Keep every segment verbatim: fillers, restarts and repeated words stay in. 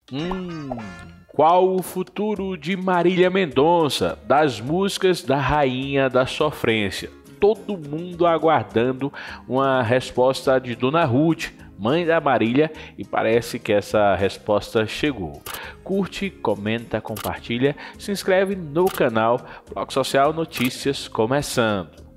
Hum, qual o futuro de Marília Mendonça, das músicas da Rainha da Sofrência? Todo mundo aguardando uma resposta de Dona Ruth, mãe da Marília, e parece que essa resposta chegou. Curte, comenta, compartilha, se inscreve no canal Bloco Social Notícias começando.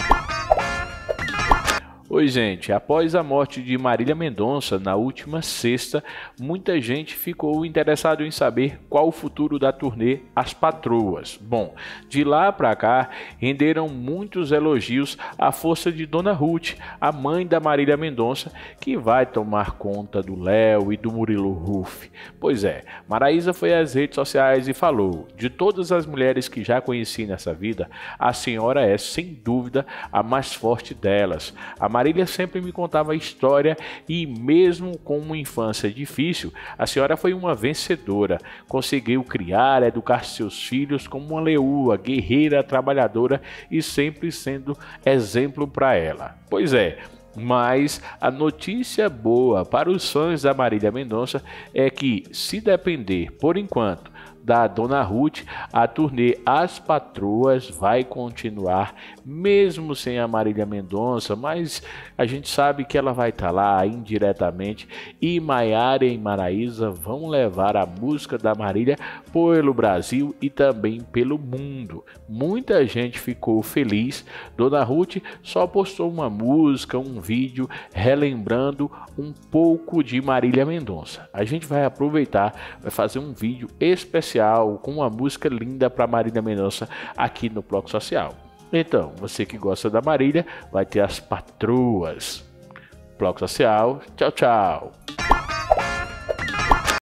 Oi, gente. Após a morte de Marília Mendonça na última sexta, muita gente ficou interessado em saber qual o futuro da turnê As Patroas. Bom, de lá para cá, renderam muitos elogios à força de Dona Ruth, a mãe da Marília Mendonça, que vai tomar conta do Léo e do Murilo Huff. Pois é, Maraísa foi às redes sociais e falou: de todas as mulheres que já conheci nessa vida, a senhora é, sem dúvida, a mais forte delas. A Marília sempre me contava a história e, mesmo com uma infância difícil, a senhora foi uma vencedora. Conseguiu criar, educar seus filhos como uma leoa, guerreira, trabalhadora e sempre sendo exemplo para ela. Pois é. Mas a notícia boa para os fãs da Marília Mendonça é que, se depender, por enquanto, da Dona Ruth, a turnê As Patroas vai continuar, mesmo sem a Marília Mendonça, mas a gente sabe que ela vai estar lá indiretamente, e Maiara e Maraísa vão levar a música da Marília pelo Brasil e também pelo mundo. Muita gente ficou feliz. Dona Ruth só postou uma música, um vídeo relembrando um pouco de Marília Mendonça. A gente vai aproveitar, vai fazer um vídeo especial com uma música linda para Marília Mendonça aqui no Bloco Social. Então, você que gosta da Marília, vai ter As Patroas. Bloco Social, tchau, tchau.